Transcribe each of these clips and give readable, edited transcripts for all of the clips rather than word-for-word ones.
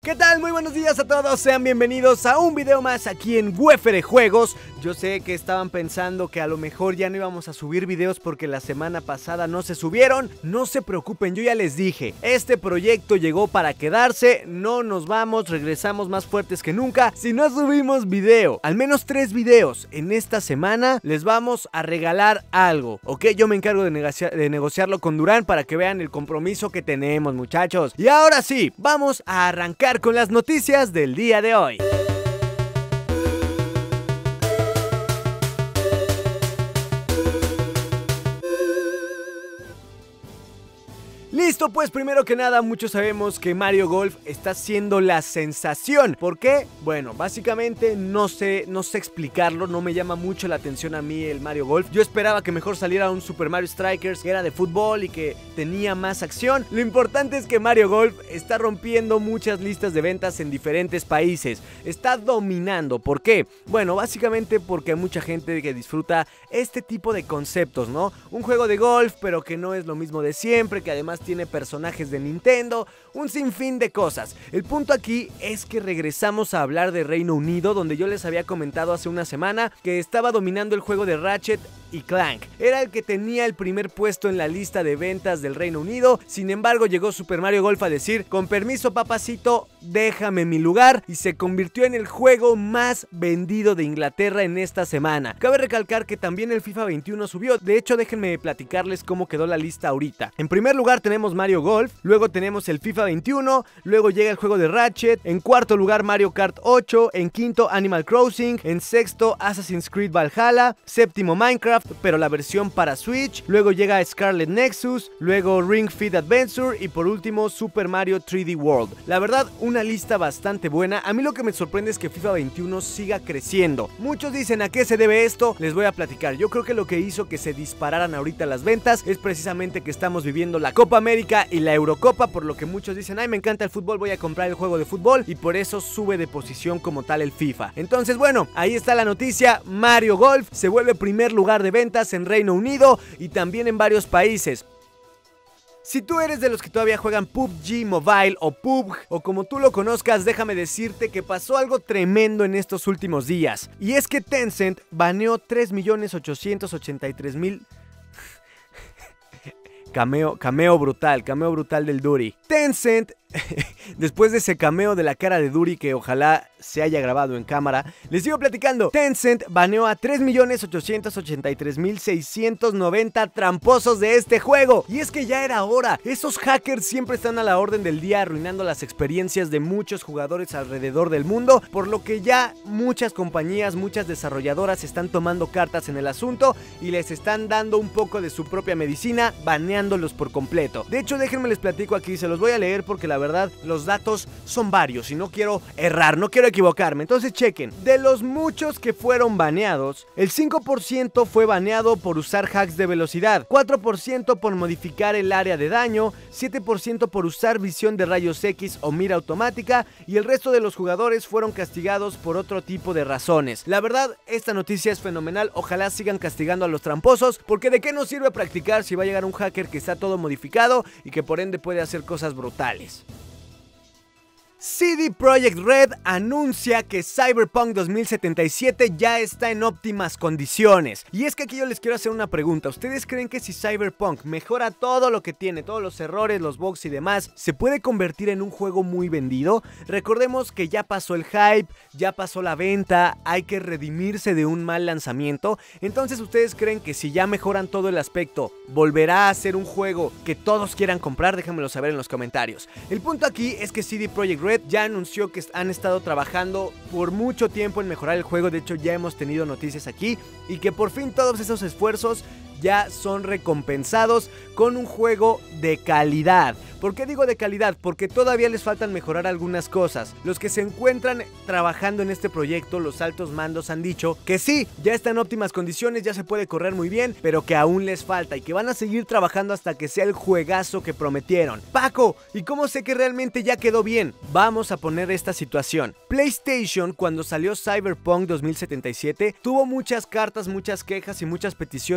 ¿Qué tal? Muy buenos días a todos, sean bienvenidos a un video más aquí en Wefere Juegos. Yo sé que estaban pensando que a lo mejor ya no íbamos a subir videos porque la semana pasada no se subieron. No se preocupen, yo ya les dije, este proyecto llegó para quedarse, no nos vamos, regresamos más fuertes que nunca. Si no subimos video, al menos 3 videos en esta semana, les vamos a regalar algo, ¿ok? Yo me encargo de negociarlo con Durán para que vean el compromiso que tenemos, muchachos. Y ahora sí, vamos a arrancar con las noticias del día de hoy. Listo, pues primero que nada muchos sabemos que Mario Golf está siendo la sensación. ¿Por qué? Bueno, básicamente no sé explicarlo, no me llama mucho la atención a mí el Mario Golf. Yo esperaba que mejor saliera un Super Mario Strikers que era de fútbol y que tenía más acción. Lo importante es que Mario Golf está rompiendo muchas listas de ventas en diferentes países. Está dominando. ¿Por qué? Bueno, básicamente porque hay mucha gente que disfruta este tipo de conceptos, ¿no? Un juego de golf, pero que no es lo mismo de siempre, que además tiene personajes de Nintendo, un sinfín de cosas. El punto aquí es que regresamos a hablar de Reino Unido, donde yo les había comentado hace una semana que estaba dominando el juego de Ratchet y Clank. Era el que tenía el primer puesto en la lista de ventas del Reino Unido. Sin embargo, llegó Super Mario Golf a decir: con permiso, papacito, déjame mi lugar, y se convirtió en el juego más vendido de Inglaterra en esta semana. Cabe recalcar que también el FIFA 21 subió. De hecho, déjenme platicarles cómo quedó la lista ahorita. En primer lugar tenemos Mario Golf, luego tenemos el FIFA 21, luego llega el juego de Ratchet, en cuarto lugar Mario Kart 8, en quinto Animal Crossing, en sexto Assassin's Creed Valhalla, séptimo Minecraft, pero la versión para Switch, luego llega Scarlet Nexus, luego Ring Fit Adventure y por último Super Mario 3D World. La verdad, una lista bastante buena. A mí lo que me sorprende es que FIFA 21 siga creciendo. Muchos dicen: ¿a qué se debe esto? Les voy a platicar. Yo creo que lo que hizo que se dispararan ahorita las ventas es precisamente que estamos viviendo la Copa América y la Eurocopa, por lo que muchos dicen: ay, me encanta el fútbol, voy a comprar el juego de fútbol, y por eso sube de posición como tal el FIFA. Entonces, bueno, ahí está la noticia. Mario Golf se vuelve primer lugar de ventas en Reino Unido y también en varios países. Si tú eres de los que todavía juegan PUBG Mobile o PUBG, o como tú lo conozcas, déjame decirte que pasó algo tremendo en estos últimos días. Y es que Tencent baneó 3.883.000... Cameo brutal del Duri. Tencent, después de ese cameo de la cara de Duri que ojalá se haya grabado en cámara, les sigo platicando. Tencent baneó a 3.883.690 tramposos de este juego. Y es que ya era hora. Esos hackers siempre están a la orden del día, arruinando las experiencias de muchos jugadores alrededor del mundo, por lo que ya muchas compañías, muchas desarrolladoras están tomando cartas en el asunto y les están dando un poco de su propia medicina, baneándolos por completo. De hecho, déjenme les platico aquí, se los voy a leer porque la verdad los datos son varios y no quiero errar, no quiero equivocarme. Entonces chequen, de los muchos que fueron baneados, el 5% fue baneado por usar hacks de velocidad, 4% por modificar el área de daño, 7% por usar visión de rayos X o mira automática, y el resto de los jugadores fueron castigados por otro tipo de razones. La verdad, esta noticia es fenomenal. Ojalá sigan castigando a los tramposos, porque de qué nos sirve practicar si va a llegar un hacker que está todo modificado y que por ende puede hacer cosas brutales. CD Projekt Red anuncia que Cyberpunk 2077 ya está en óptimas condiciones. Y es que aquí yo les quiero hacer una pregunta. ¿Ustedes creen que si Cyberpunk mejora todo lo que tiene, todos los errores, los bugs y demás, se puede convertir en un juego muy vendido? Recordemos que ya pasó el hype, ya pasó la venta, hay que redimirse de un mal lanzamiento. Entonces, ¿ustedes creen que si ya mejoran todo el aspecto, volverá a ser un juego que todos quieran comprar? Déjenmelo saber en los comentarios. El punto aquí es que CD Projekt Red ya anunció que han estado trabajando por mucho tiempo en mejorar el juego. De hecho, ya hemos tenido noticias aquí, y que por fin todos esos esfuerzos ya son recompensados con un juego de calidad. ¿Por qué digo de calidad? Porque todavía les faltan mejorar algunas cosas. Los que se encuentran trabajando en este proyecto, los altos mandos, han dicho que sí, ya está en óptimas condiciones, ya se puede correr muy bien, pero que aún les falta y que van a seguir trabajando hasta que sea el juegazo que prometieron. Paco, ¿y cómo sé que realmente ya quedó bien? Vamos a poner esta situación. PlayStation, cuando salió Cyberpunk 2077, tuvo muchas cartas, muchas quejas y muchas peticiones de devolución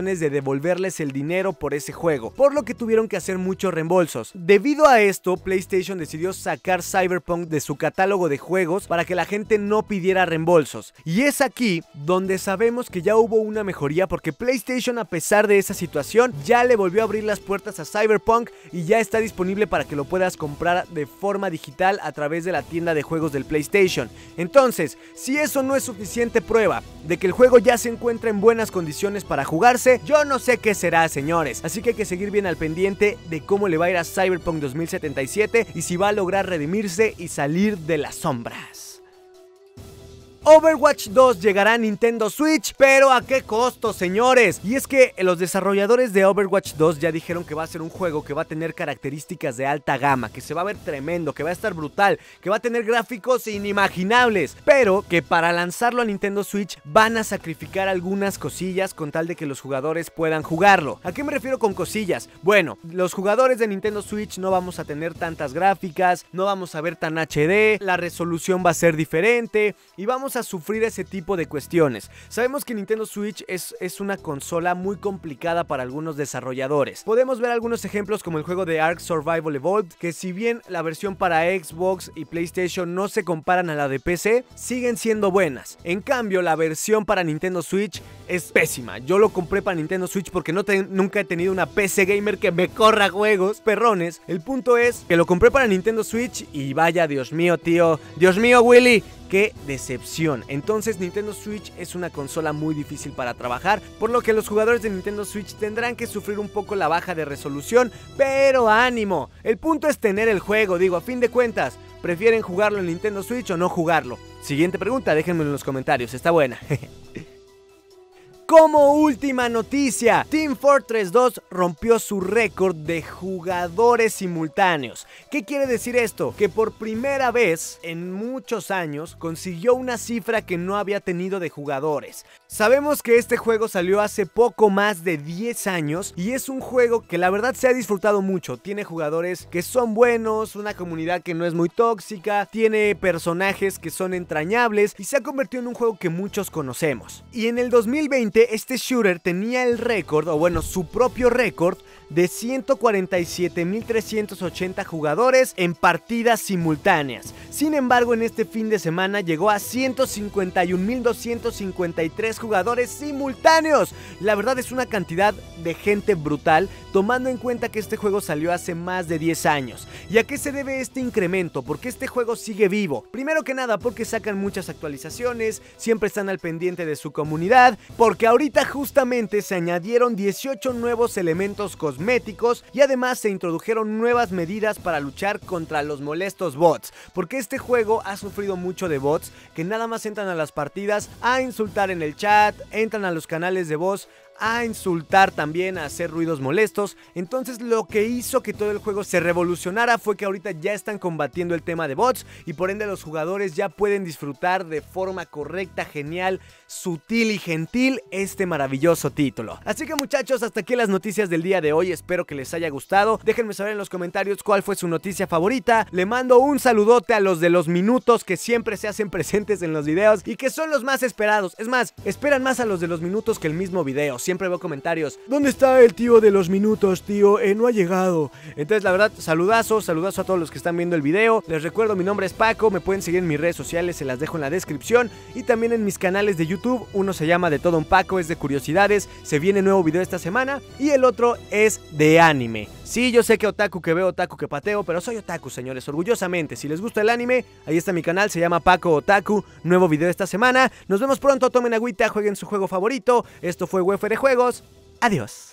devolverles el dinero por ese juego, por lo que tuvieron que hacer muchos reembolsos. Debido a esto, PlayStation decidió sacar Cyberpunk de su catálogo de juegos para que la gente no pidiera reembolsos. Y es aquí donde sabemos que ya hubo una mejoría, porque PlayStation, a pesar de esa situación, ya le volvió a abrir las puertas a Cyberpunk y ya está disponible para que lo puedas comprar de forma digital a través de la tienda de juegos del PlayStation. Entonces, si eso no es suficiente prueba de que el juego ya se encuentra en buenas condiciones para jugarse, yo no sé qué será, señores. Así que hay que seguir bien al pendiente de cómo le va a ir a Cyberpunk 2077 y si va a lograr redimirse y salir de las sombras. Overwatch 2 llegará a Nintendo Switch, pero ¿a qué costo, señores? Y es que los desarrolladores de Overwatch 2 ya dijeron que va a ser un juego que va a tener características de alta gama, que se va a ver tremendo, que va a estar brutal, que va a tener gráficos inimaginables, pero que para lanzarlo a Nintendo Switch van a sacrificar algunas cosillas con tal de que los jugadores puedan jugarlo. ¿A qué me refiero con cosillas? Bueno, los jugadores de Nintendo Switch no vamos a tener tantas gráficas, no vamos a ver tan HD, la resolución va a ser diferente y vamos a sufrir ese tipo de cuestiones. Sabemos que Nintendo Switch es una consola muy complicada para algunos desarrolladores. Podemos ver algunos ejemplos como el juego de Ark Survival Evolved, que si bien la versión para Xbox y PlayStation no se comparan a la de PC, siguen siendo buenas. En cambio, la versión para Nintendo Switch es pésima. Yo lo compré para Nintendo Switch porque nunca he tenido una PC gamer que me corra juegos perrones. El punto es que lo compré para Nintendo Switch y vaya, Dios mío, tío, Dios mío, Willy, ¡qué decepción! Entonces Nintendo Switch es una consola muy difícil para trabajar, por lo que los jugadores de Nintendo Switch tendrán que sufrir un poco la baja de resolución, pero ánimo, el punto es tener el juego, digo, a fin de cuentas, ¿prefieren jugarlo en Nintendo Switch o no jugarlo? Siguiente pregunta, déjenmelo en los comentarios, está buena. Como última noticia, Team Fortress 2 rompió su récord de jugadores simultáneos. ¿Qué quiere decir esto? Que por primera vez en muchos años consiguió una cifra que no había tenido de jugadores. Sabemos que este juego salió hace poco más de 10 años y es un juego que la verdad se ha disfrutado mucho. Tiene jugadores que son buenos, una comunidad que no es muy tóxica, tiene personajes que son entrañables y se ha convertido en un juego que muchos conocemos. Y en el 2020 este shooter tenía el récord, o bueno, su propio récord de 147.380 jugadores en partidas simultáneas. Sin embargo, en este fin de semana llegó a 151.253 jugadores simultáneos. La verdad es una cantidad de gente brutal, tomando en cuenta que este juego salió hace más de 10 años. ¿Y a qué se debe este incremento? Porque este juego sigue vivo. Primero que nada, porque sacan muchas actualizaciones, siempre están al pendiente de su comunidad, porque ahorita justamente se añadieron 18 nuevos elementos cosméticos y además se introdujeron nuevas medidas para luchar contra los molestos bots, porque este juego ha sufrido mucho de bots que nada más entran a las partidas a insultar en el chat, entran a los canales de voz a insultar también, a hacer ruidos molestos. Entonces lo que hizo que todo el juego se revolucionara fue que ahorita ya están combatiendo el tema de bots y por ende los jugadores ya pueden disfrutar de forma correcta, genial, sutil y gentil este maravilloso título. Así que muchachos, hasta aquí las noticias del día de hoy, espero que les haya gustado. Déjenme saber en los comentarios cuál fue su noticia favorita. Le mando un saludote a los de los minutos que siempre se hacen presentes en los videos y que son los más esperados. Es más, esperan más a los de los minutos que el mismo video. Siempre veo comentarios: ¿dónde está el tío de los minutos, tío? No ha llegado. Entonces la verdad, saludazo a todos los que están viendo el video. Les recuerdo, mi nombre es Paco, me pueden seguir en mis redes sociales, se las dejo en la descripción. Y también en mis canales de YouTube, uno se llama De Todo Un Paco, es de curiosidades, se viene nuevo video esta semana. Y el otro es de anime. Sí, yo sé que otaku que veo, otaku que pateo, pero soy otaku, señores, orgullosamente. Si les gusta el anime, ahí está mi canal, se llama Paco Otaku. Nuevo video esta semana. Nos vemos pronto, tomen agüita, jueguen su juego favorito. Esto fue WFR Juegos. Adiós.